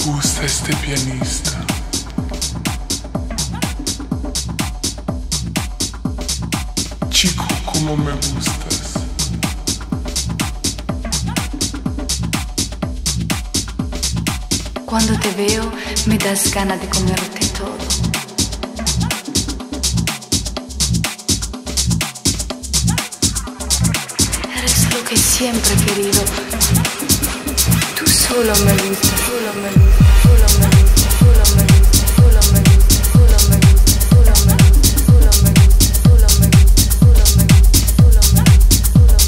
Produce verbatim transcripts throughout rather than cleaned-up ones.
gusta este pianista. Chico, cómo me gustas. Cuando te veo, me das ganas de comerte todo. Eres lo que siempre he querido. Tú solo me gustas, solo me gustas, solo me gustas, solo me gustas, solo me gustas, solo me gustas, solo me gustas, solo me gustas, solo me gustas, solo me gustas, solo me gustas, solo me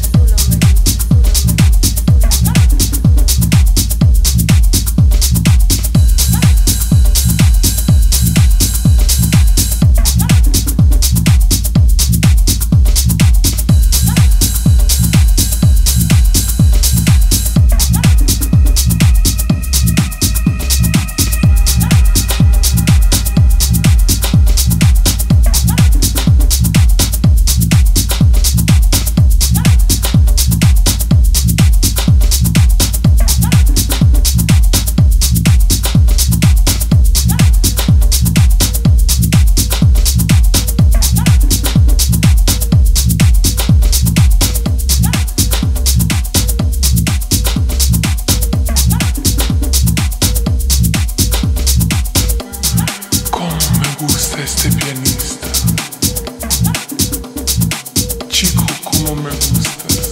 este pianista. Chico, cómo me gustas.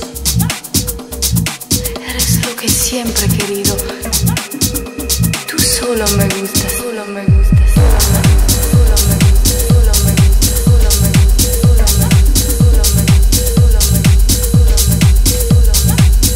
Eres lo que siempre he querido. Tú solo me gustas, solo me gustas, solo me gustas, solo me gustas, solo me gustas, solo me gustas, solo me gustas, solo me gustas, solo me gustas, solo me gustas, solo me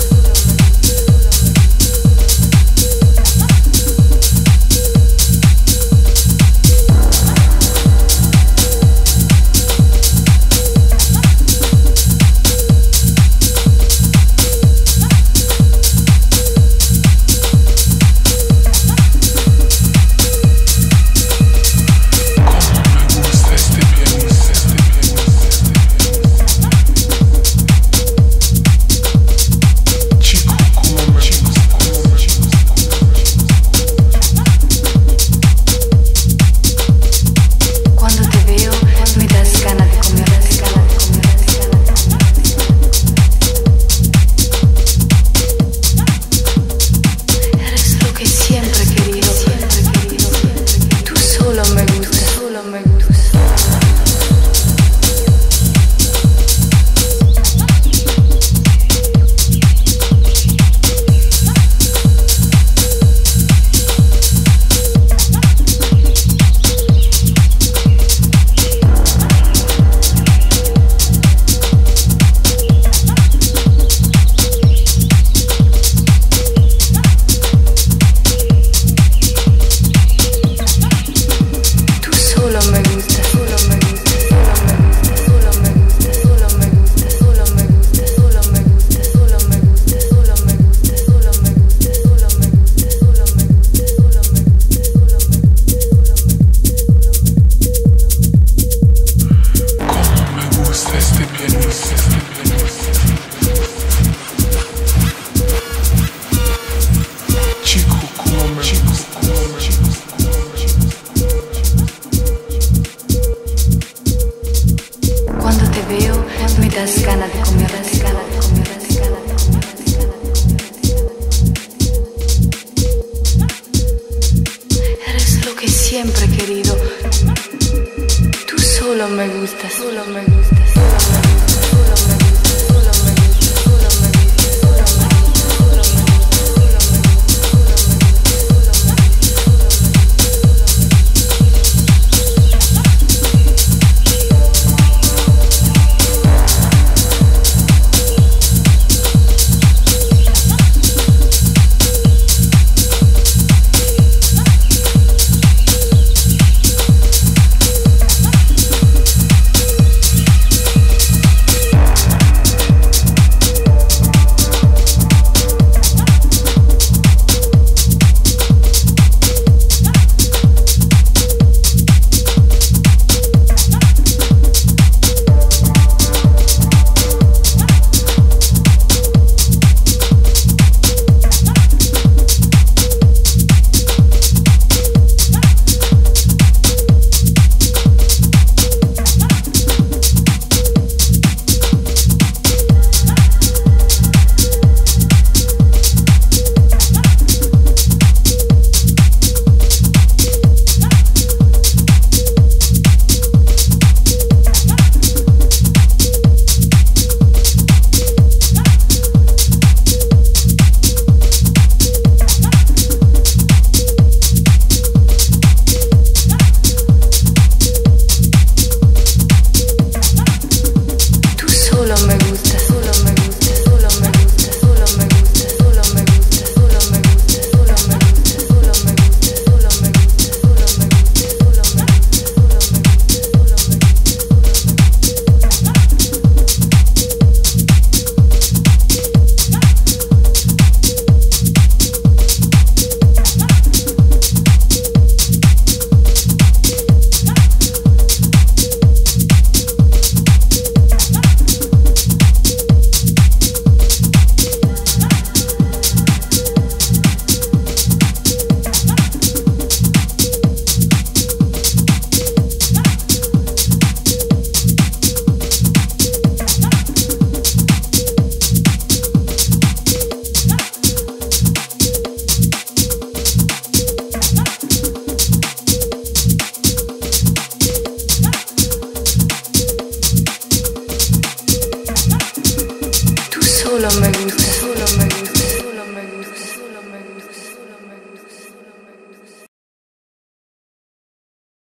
siempre he querido. Tú solo me gustas, solo me gustas, solo me gustas, solo me gustas, solo me gustas, solo me gustas, solo me gustas, solo me solo me gusta.